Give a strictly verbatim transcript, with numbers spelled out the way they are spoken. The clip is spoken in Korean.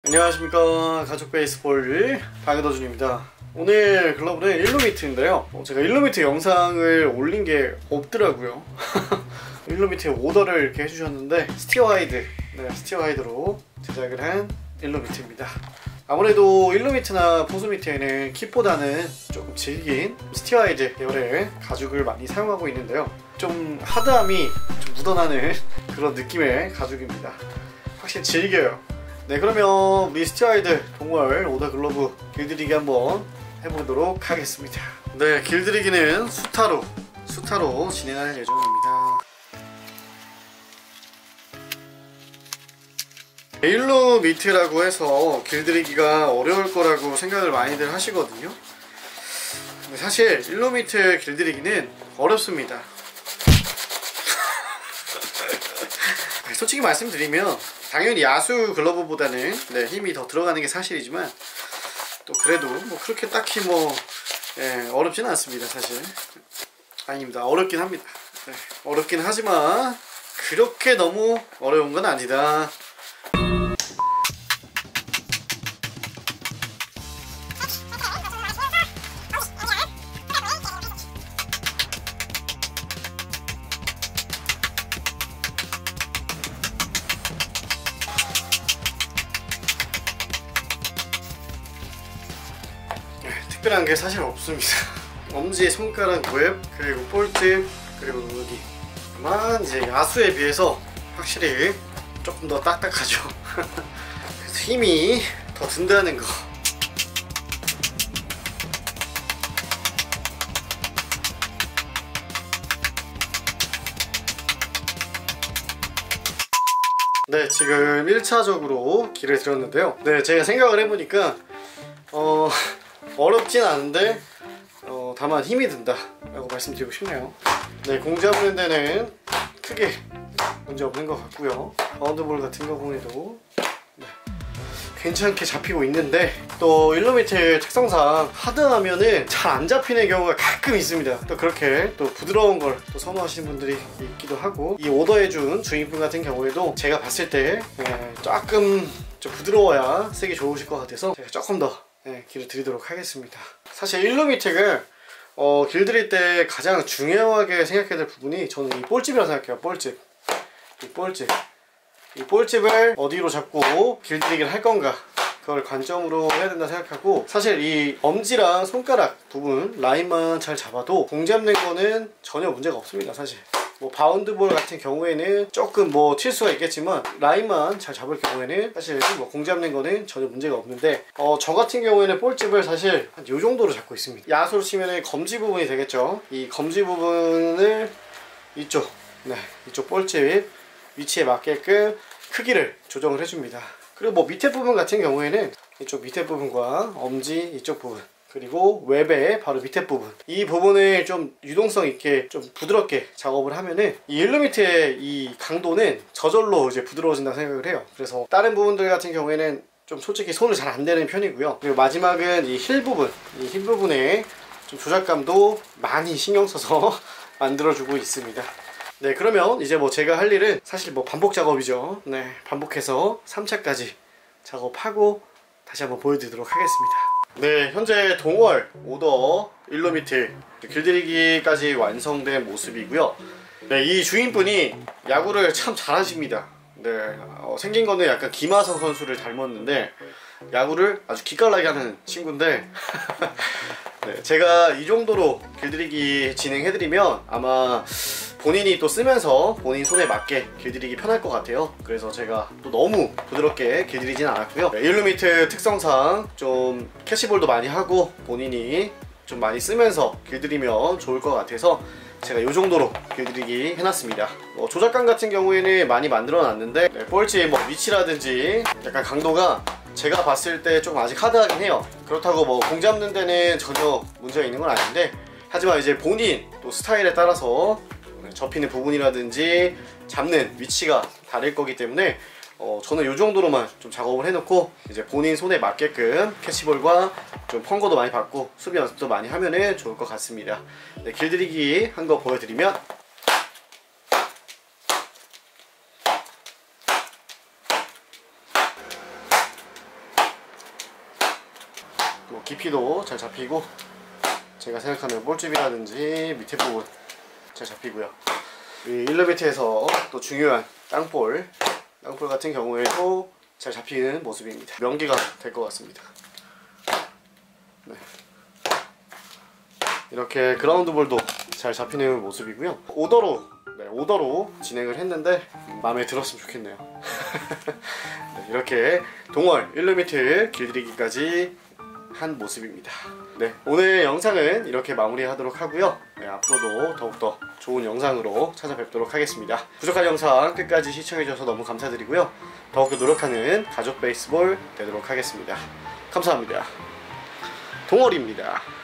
안녕하십니까, 가족 베이스볼 박여더준입니다. 오늘 글러브는 일루미트인데요, 어, 제가 일루미트 영상을 올린 게 없더라고요. 일루미트 오더를 이렇게 해주셨는데 스티어하이드, 네, 스티어하이드로 제작을 한 일루미트입니다. 아무래도 일루미트나 포스미트에는 kit보다는 조금 질긴 스티어하이드 계열의 가죽을 많이 사용하고 있는데요, 좀 하드함이 좀 묻어나는 그런 느낌의 가죽입니다. 확실히 질겨요. 네, 그러면 우리 스티어하이드 동월 오더 글러브 길들이기 한번 해보도록 하겠습니다. 네, 길들이기는 수타로 수타로 진행할 예정입니다. 일루미트라고 해서 길들이기가 어려울 거라고 생각을 많이들 하시거든요. 근데 사실 일루미트 길들이기는 어렵습니다. 솔직히 말씀드리면 당연히 야수 글러브보다는 네, 힘이 더 들어가는 게 사실이지만 또 그래도 뭐 그렇게 딱히 뭐 예, 어렵진 않습니다. 사실 아닙니다. 어렵긴 합니다. 네, 어렵긴 하지만 그렇게 너무 어려운 건 아니다. 특별한 게 사실 없습니다. 엄지, 손가락, 웹, 그리고 볼집, 그리고 여기. 다만 이제 야수에 비해서 확실히 조금 더 딱딱하죠. 그래서 힘이 더 든다는 거. 네, 지금 일 차적으로 길을 들였는데요. 네, 제가 생각을 해보니까 어... 어렵진 않은데 어, 다만 힘이 든다 라고 말씀드리고 싶네요. 네, 공 잡는 데는 크게 문제 없는 것 같고요. 바운드볼 같은 경우에도 네, 괜찮게 잡히고 있는데, 또 일루미트 특성상 하드하면은 잘 안 잡히는 경우가 가끔 있습니다. 또 그렇게 또 부드러운 걸 또 선호하시는 분들이 있기도 하고, 이 오더해준 주인분 같은 경우에도 제가 봤을 때 네, 조금 좀 부드러워야 쓰기 좋으실 것 같아서 제가 조금 더 네, 길을 들이도록 하겠습니다. 사실 일루미트를 어, 길들일 때 가장 중요하게 생각해야 될 부분이 저는 이 볼집이라고 생각해요. 볼집. 이 볼집. 이 볼집을 어디로 잡고 길들이기를 할 건가, 그걸 관점으로 해야 된다 생각하고, 사실 이 엄지랑 손가락 부분 라인만 잘 잡아도 공 잡는 거는 전혀 문제가 없습니다. 사실 뭐 바운드볼 같은 경우에는 조금 뭐 튈 수가 있겠지만 라인만 잘 잡을 경우에는 사실 뭐 공 잡는 거는 전혀 문제가 없는데, 어, 저 같은 경우에는 볼집을 사실 한 요 정도로 잡고 있습니다. 야수로 치면은 검지 부분이 되겠죠. 이 검지 부분을 이쪽, 네, 이쪽 볼집 위치에 맞게끔 크기를 조정을 해줍니다. 그리고 뭐 밑에 부분 같은 경우에는 이쪽 밑에 부분과 엄지 이쪽 부분, 그리고 웹의 바로 밑에 부분, 이 부분을 좀 유동성 있게 좀 부드럽게 작업을 하면은 이 일루미트의 이 강도는 저절로 이제 부드러워진다고 생각을 해요. 그래서 다른 부분들 같은 경우에는 좀 솔직히 손을 잘 안 대는 편이고요. 그리고 마지막은 이 힐 부분, 이 힐 부분에 좀 조작감도 많이 신경 써서 만들어주고 있습니다. 네, 그러면 이제 뭐 제가 할 일은 사실 뭐 반복 작업이죠. 네, 반복해서 삼 차까지 작업하고 다시 한번 보여드리도록 하겠습니다. 네, 현재 동월 오더 일루미트 길들이기까지 완성된 모습이고요. 네, 이 주인분이 야구를 참 잘하십니다. 네, 어, 생긴 거는 약간 김하성 선수를 닮았는데 야구를 아주 기깔나게 하는 친구인데 네, 제가 이 정도로 길들이기 진행해드리면 아마 본인이 또 쓰면서 본인 손에 맞게 길들이기 편할 것 같아요. 그래서 제가 또 너무 부드럽게 길들이진 않았고요. 네, 일루미트 특성상 좀 캐치볼도 많이 하고 본인이 좀 많이 쓰면서 길들이면 좋을 것 같아서 제가 이 정도로 길들이기 해놨습니다. 뭐 조작감 같은 경우에는 많이 만들어 놨는데 네, 볼지 뭐 위치라든지 약간 강도가 제가 봤을 때 좀 아직 하드하긴 해요. 그렇다고 뭐 공 잡는 데는 전혀 문제가 있는 건 아닌데, 하지만 이제 본인 또 스타일에 따라서 접히는 부분이라든지 잡는 위치가 다를 거기 때문에 어, 저는 이 정도로만 좀 작업을 해놓고 이제 본인 손에 맞게끔 캐치볼과 좀 펑거도 많이 받고 수비 연습도 많이 하면은 좋을 것 같습니다. 네, 길들이기 한 거 보여드리면 뭐 깊이도 잘 잡히고 제가 생각하는 볼집이라든지 밑에 부분 잘 잡히고요. 이 일러비트에서 또 중요한 땅볼 땅볼 같은 경우에도 잘 잡히는 모습입니다. 명기가 될 것 같습니다. 네. 이렇게 그라운드 볼도 잘 잡히는 모습이고요. 오더로 네, 오더로 진행을 했는데 마음에 들었으면 좋겠네요. 네, 이렇게 동월 일 미터 길들이기까지 한 모습입니다. 네, 오늘 영상은 이렇게 마무리하도록 하고요. 네, 앞으로도 더욱더 좋은 영상으로 찾아뵙도록 하겠습니다. 부족한 영상 끝까지 시청해주셔서 너무 감사드리고요. 더욱더 노력하는 가족 베이스볼 되도록 하겠습니다. 감사합니다. 동월입니다.